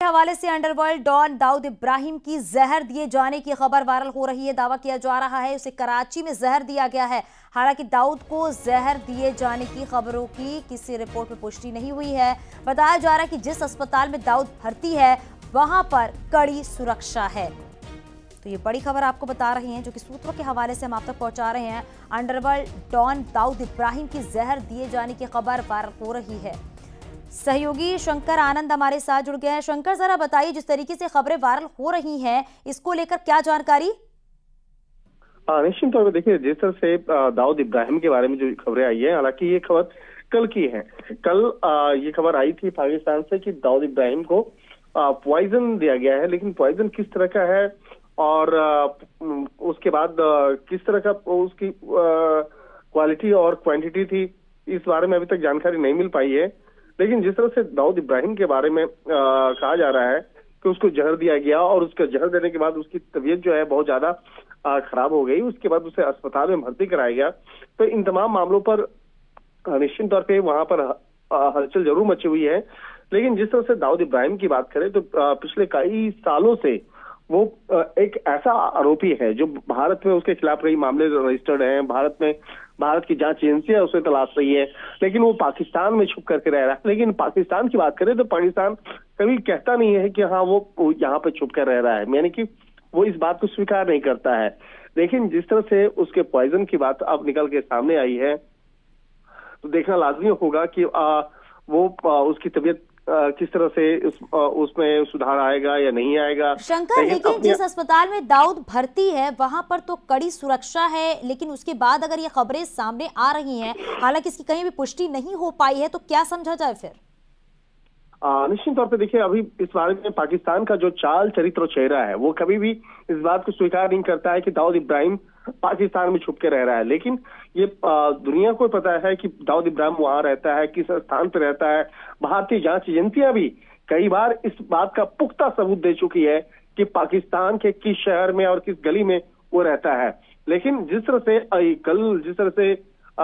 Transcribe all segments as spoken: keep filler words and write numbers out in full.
हवाले से underworld don Dawood Ibrahim की जहर दिए जाने की खबर वायरल हो रही है। दावा किया जा रहा है उसे कराची में जहर दिया गया है। हालांकि दाऊद को जहर दिए जाने की खबरों की किसी रिपोर्ट में पुष्टि नहीं हुई है। बताया जा रहा है कि जिस अस्पताल में दाऊद भर्ती है वहां पर कड़ी सुरक्षा है। तो ये बड़ी खबर आपको बता रहे हैं जो कि सूत्रों के हवाले से हम आप तक पहुंचा रहे हैं। अंडरवर्ल्ड डॉन दाऊद इब्राहिम की जहर दिए जाने की खबर वायरल हो रही है। सहयोगी शंकर आनंद हमारे साथ जुड़ गए हैं। शंकर, जरा बताइए, जिस तरीके से खबरें वायरल हो रही हैं इसको लेकर क्या जानकारी? निश्चित तौर पर देखिए, जिस तरह से दाऊद इब्राहिम के बारे में जो खबरें आई है, हालांकि ये खबर कल की है। कल आ, ये खबर आई थी पाकिस्तान से कि दाऊद इब्राहिम को पॉइजन दिया गया है, लेकिन पॉइजन किस तरह का है और आ, उसके बाद आ, किस तरह का उसकी क्वालिटी और क्वांटिटी थी, इस बारे में अभी तक जानकारी नहीं मिल पाई है। लेकिन जिस तरह से दाऊद इब्राहिम के बारे में आ, कहा जा रहा है कि उसको जहर दिया गया और उसका जहर देने के बाद उसकी तबीयत जो है बहुत ज्यादा खराब हो गई, उसके बाद उसे अस्पताल में भर्ती कराया गया। तो इन तमाम मामलों पर निश्चित तौर पे वहां पर हलचल जरूर मची हुई है। लेकिन जिस तरह से दाऊद इब्राहिम की बात करें तो पिछले कई सालों से वो एक ऐसा आरोपी है जो भारत में उसके खिलाफ कई मामले रजिस्टर्ड हैं। भारत में भारत की जांच एजेंसियां उसे तलाश रही है, लेकिन वो पाकिस्तान में छुप करके रह रहा है। लेकिन पाकिस्तान की बात करें तो पाकिस्तान कभी कहता नहीं है कि हाँ वो यहाँ पे छुप कर रह रहा है, यानी कि वो इस बात को स्वीकार नहीं करता है। लेकिन जिस तरह से उसके पॉइजन की बात अब निकल के सामने आई है तो देखना लाजमी होगा कि आ, वो आ, उसकी तबीयत किस तरह से उस, उसमें सुधार आएगा या नहीं आएगा। शंकर, लेकिन, लेकिन जिस अस्पताल में दाऊद भर्ती है वहां पर तो कड़ी सुरक्षा है, लेकिन उसके बाद अगर ये खबरें सामने आ रही हैं, हालांकि इसकी कहीं भी पुष्टि नहीं हो पाई है, तो क्या समझा जाए फिर? निश्चित तौर पे देखिए, अभी इस बारे में पाकिस्तान का जो चाल चरित्र और चेहरा है वो कभी भी इस बात को स्वीकार नहीं करता है कि दाऊद इब्राहिम पाकिस्तान में छुप के रह रहा है। लेकिन ये दुनिया को पता है कि दाऊद इब्राहिम वहां रहता है, किस स्थान पर रहता है। भारतीय जांच एजेंसियां भी कई बार इस बात का पुख्ता सबूत दे चुकी है कि पाकिस्तान के किस शहर में और किस गली में वो रहता है। लेकिन जिस तरह से कल जिस तरह से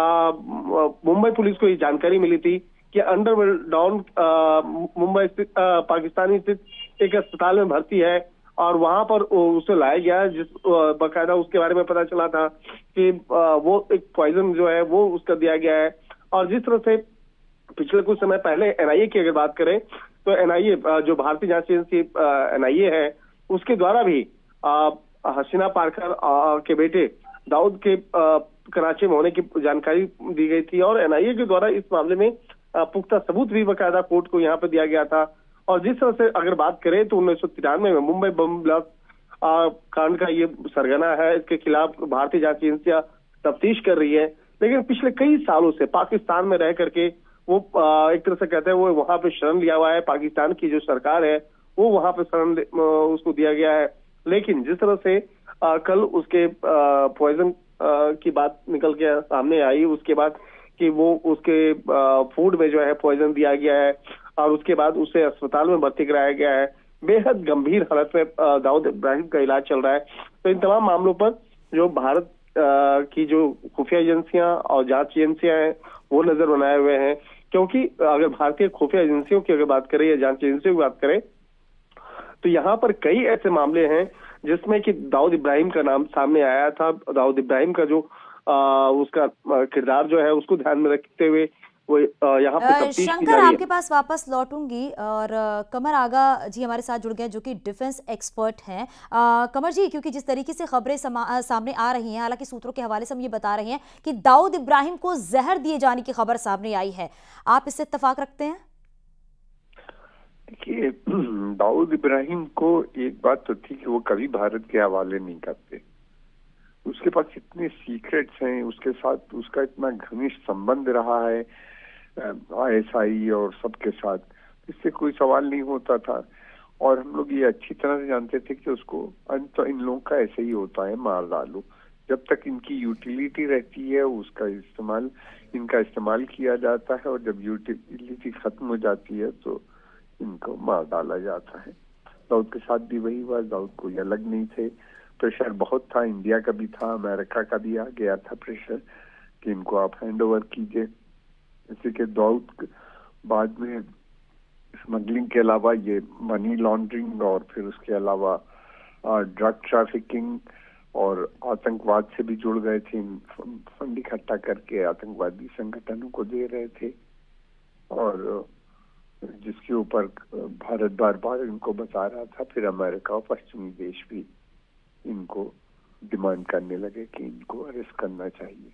मुंबई पुलिस को ये जानकारी मिली थी कि अंडरवर्ल्ड डॉन मुंबई स्थित पाकिस्तानी स्थित एक अस्पताल में भर्ती है और वहां पर उसे लाया गया, जिस बकायदा उसके बारे में पता चला था कि वो एक पॉइजन जो है वो उसका दिया गया है। और जिस तरह से पिछले कुछ समय पहले एनआईए की अगर बात करें तो एनआईए जो भारतीय जांच एजेंसी एनआईए है, उसके द्वारा भी हसीना पारकर के बेटे दाऊद के कराची में होने की जानकारी दी गई थी और एनआईए के द्वारा इस मामले में पुख्ता सबूत भी बकायदा कोर्ट को यहाँ पे दिया गया था। और जिस तरह से अगर बात करें तो उन्नीस सौ तिरानवे में मुंबई बम ब्लास्ट कांड का ये सरगना है, इसके खिलाफ भारतीय जांच एजेंसियां तफ्तीश कर रही है। लेकिन पिछले कई सालों से पाकिस्तान में रह करके वो एक तरह से कहते हैं वो वहां पे शरण लिया हुआ है। पाकिस्तान की जो सरकार है वो वहां पे शरण उसको दिया गया है। लेकिन जिस तरह से आ, कल उसके पॉइजन की बात निकल के सामने आई, उसके बाद कि वो उसके फूड में जो है पॉइजन दिया गया है और उसके बाद उसे अस्पताल में भर्ती कराया गया है। बेहद गंभीर हालत में दाऊद इब्राहिम का इलाज चल रहा है। तो इन तमाम मामलों पर जो भारत की जो खुफिया एजेंसियां और जांच एजेंसियां हैं वो नजर बनाए हुए हैं, क्योंकि अगर भारतीय खुफिया एजेंसियों की अगर बात करें या जांच एजेंसियों की बात करें तो यहाँ पर कई ऐसे मामले हैं जिसमें कि दाऊद इब्राहिम का नाम सामने आया था। दाऊद इब्राहिम का जो आ, उसका किरदार जो है उसको ध्यान में रखते हुए वो यहाँ पे तफ्तीश की जा रही है। शंकर, आपके पास वापस लौटूंगी और कमर आगा जी हमारे साथ जुड़ गए जो कि डिफेंस एक्सपर्ट हैं। कमर जी, क्योंकि जिस तरीके से खबरें सामने आ रही हैं, हालांकि सूत्रों के हवाले से हम ये बता रहे हैं कि दाऊद इब्राहिम को जहर दिए जाने की खबर सामने आई है, आप इससे इत्तेफाक रखते हैं? देखिए, दाऊद इब्राहिम को एक बात तो थी कि वो कभी भारत के हवाले नहीं करते। उसके पास इतने सीक्रेट्स हैं, उसके साथ उसका इतना घनिष्ठ संबंध रहा है आईएसआई और सबके साथ, इससे कोई सवाल नहीं होता था। और हम लोग ये अच्छी तरह से जानते थे कि उसको अंत तो इन लोगों का ऐसे ही होता है, मार डालो। जब तक इनकी यूटिलिटी रहती है उसका इस्तेमाल इनका इस्तेमाल किया जाता है और जब यूटिलिटी खत्म हो जाती है तो इनको मार डाला जाता है। दाऊद के साथ भी वही हुआ। दाऊद कोई अलग नहीं थे, प्रेशर बहुत था, इंडिया का भी था, अमेरिका का भी आ गया था प्रेशर कि इनको आप हैंड ओवर कीजिए। जैसे कि दाऊद बाद में स्मगलिंग के अलावा ये मनी लॉन्ड्रिंग और फिर उसके अलावा ड्रग ट्रैफिकिंग और आतंकवाद से भी जुड़ गए थे। फंड इकट्ठा करके आतंकवादी संगठनों को दे रहे थे और जिसके ऊपर भारत बार बार इनको बता रहा था। फिर अमेरिका और पश्चिमी देश भी इनको डिमांड करने लगे कि इनको अरेस्ट करना चाहिए।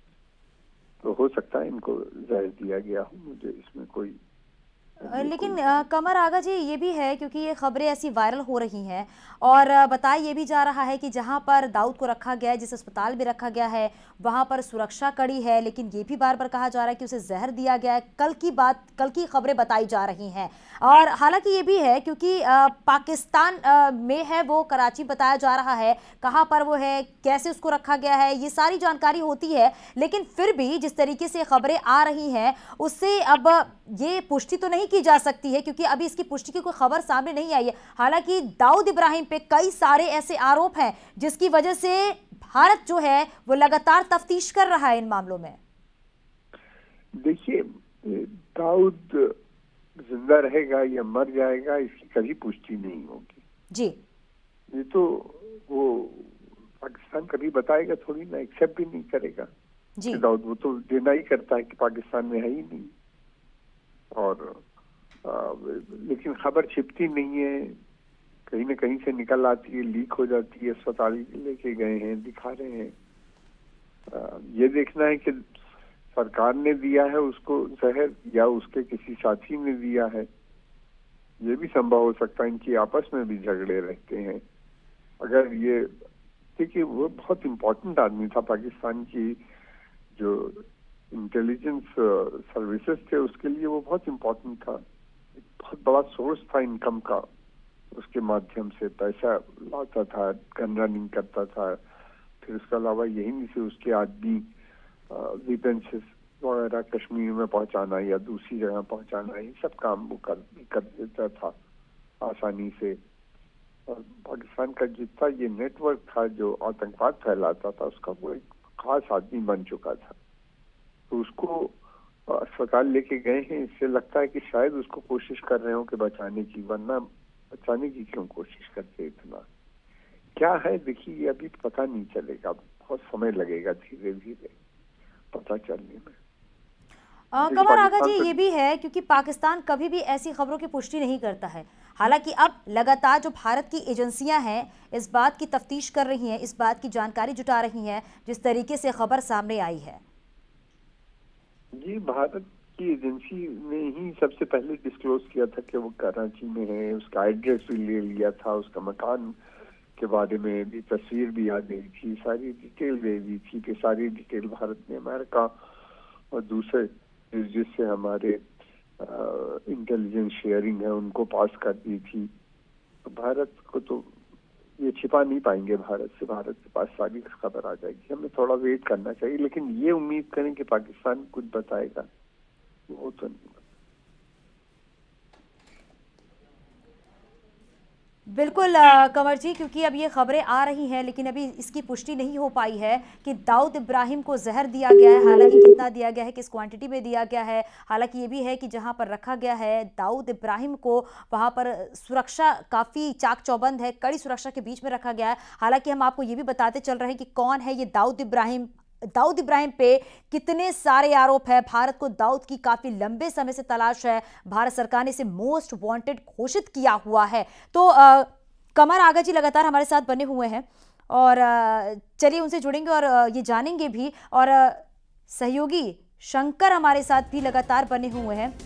तो हो सकता है इनको जहर दिया गया हो, मुझे इसमें कोई लेकिन कमर आगा जी ये भी है क्योंकि ये खबरें ऐसी वायरल हो रही हैं और बताया ये भी जा रहा है कि जहां पर दाऊद को रखा गया है, जिस अस्पताल में रखा गया है, वहां पर सुरक्षा कड़ी है, लेकिन ये भी बार बार कहा जा रहा है कि उसे जहर दिया गया है। कल की बात कल की खबरें बताई जा रही हैं और हालांकि ये भी है क्योंकि पाकिस्तान में है वो, कराची बताया जा रहा है, कहाँ पर वो है, कैसे उसको रखा गया है, ये सारी जानकारी होती है। लेकिन फिर भी जिस तरीके से खबरें आ रही हैं उससे अब ये पुष्टि तो नहीं की जा सकती है क्योंकि अभी इसकी पुष्टि की कोई खबर सामने नहीं आई है। हालांकि दाऊद इब्राहिम पे कई सारे ऐसे आरोप हैं जिसकी वजह से भारत जो है वो लगातार तफ्तीश कर रहा है इन मामलों में। देखिए, दाऊद जिंदा रहेगा या मर जाएगा इसकी कभी पुष्टि नहीं होगी जी। ये तो वो पाकिस्तान कभी बताएगा थोड़ी ना, एक्सेप्ट भी नहीं करेगा जी। दाऊद वो तो देना ही करता है कि पाकिस्तान में है ही नहीं। और आ, लेकिन खबर छिपती नहीं है, कहीं ना कहीं से निकल आती है, लीक हो जाती है। अस्पताल लेके गए हैं, दिखा रहे हैं। आ, ये देखना है कि सरकार ने दिया है उसको जहर या उसके किसी साथी ने दिया है, ये भी संभव हो सकता है। इनकी आपस में भी झगड़े रहते हैं। अगर ये देखिए, वो बहुत इम्पोर्टेंट आदमी था, पाकिस्तान की जो इंटेलिजेंस सर्विसेज थे उसके लिए वो बहुत इम्पोर्टेंट था। एक बहुत बड़ा सोर्स था इनकम का, उसके माध्यम से पैसा लाता था, गन रनिंग करता था। फिर उसके अलावा यही से उसके आदमी वेपन्स वगैरह कश्मीर में पहुंचाना या दूसरी जगह पहुंचाना, ये सब काम वो कर, कर देता था आसानी से। और पाकिस्तान का जितना ये नेटवर्क था जो आतंकवाद फैलाता था, उसका वो एक खास आदमी बन चुका था। तो उसको अस्पताल लेके गए हैं, इससे लगता है कि शायद उसको कोशिश कर रहे हो कि बचाने की, वरना बचाने की क्यों कोशिश करते इतना, क्या है देखिए अभी पता नहीं चलेगा, बहुत समय लगेगा धीरे धीरे पता चलने में। कमर आगा जी ये भी है क्योंकि पाकिस्तान कभी भी ऐसी खबरों की पुष्टि नहीं करता है। हालांकि अब लगातार जो भारत की एजेंसियां हैं इस बात की तफ्तीश कर रही हैं, इस बात की जानकारी जुटा रही हैं जिस तरीके से खबर सामने आई है। जी, भारत की एजेंसी ने ही सबसे पहले डिस्क्लोज किया था कि वो कराची में है, उसका एड्रेस भी ले लिया था, उसका मकान के बारे में भी तस्वीर भी आ गई थी, सारी डिटेल दे दी थी कि सारी डिटेल भारत ने अमेरिका और दूसरे जिससे हमारे इंटेलिजेंस शेयरिंग है उनको पास कर दी थी। तो भारत को तो ये छिपा नहीं पाएंगे भारत से, भारत के पास सारी खबर आ जाएगी। हमें थोड़ा वेट करना चाहिए, लेकिन ये उम्मीद करें कि पाकिस्तान कुछ बताएगा वो तो नहीं। बिल्कुल कंवर जी, क्योंकि अब ये खबरें आ रही हैं लेकिन अभी इसकी पुष्टि नहीं हो पाई है कि दाऊद इब्राहिम को जहर दिया गया है। हालांकि कितना दिया गया है, किस क्वांटिटी में दिया गया है। हालांकि ये भी है कि जहां पर रखा गया है दाऊद इब्राहिम को, वहां पर सुरक्षा काफ़ी चाक चौबंद है, कड़ी सुरक्षा के बीच में रखा गया है। हालांकि हम आपको ये भी बताते चल रहे हैं कि कौन है ये दाऊद इब्राहिम, दाऊद इब्राहिम पे कितने सारे आरोप है। भारत को दाऊद की काफी लंबे समय से तलाश है, भारत सरकार ने इसे मोस्ट वांटेड घोषित किया हुआ है। तो आ, कमर आगा जी लगातार हमारे साथ बने हुए हैं और चलिए उनसे जुड़ेंगे और आ, ये जानेंगे भी। और आ, सहयोगी शंकर हमारे साथ भी लगातार बने हुए हैं।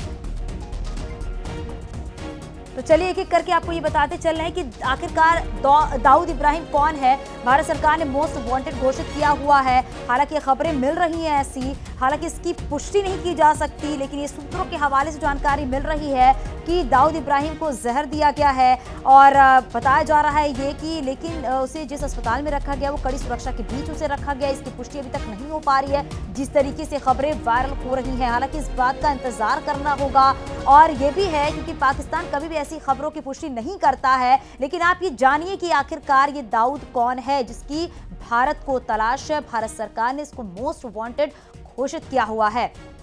तो चलिए एक एक करके आपको ये बताते चल रहे हैं कि आखिरकार दाऊद इब्राहिम कौन है। भारत सरकार ने मोस्ट वांटेड घोषित किया हुआ है। हालांकि खबरें मिल रही हैं ऐसी, हालांकि इसकी पुष्टि नहीं की जा सकती, लेकिन ये सूत्रों के हवाले से जानकारी मिल रही है कि दाऊद इब्राहिम को जहर दिया गया है। और बताया जा रहा है ये कि लेकिन उसे जिस अस्पताल में रखा गया वो कड़ी सुरक्षा के बीच उसे रखा गया। इसकी पुष्टि अभी तक नहीं हो पा रही है जिस तरीके से खबरें वायरल हो रही हैं। हालांकि इस बात का इंतजार करना होगा। और ये भी है क्योंकि पाकिस्तान कभी भी ऐसी खबरों की पुष्टि नहीं करता है, लेकिन आप ये जानिए कि आखिरकार ये दाऊद कौन है जिसकी भारत को तलाश है। भारत सरकार ने इसको मोस्ट वांटेड घोषित किया हुआ है।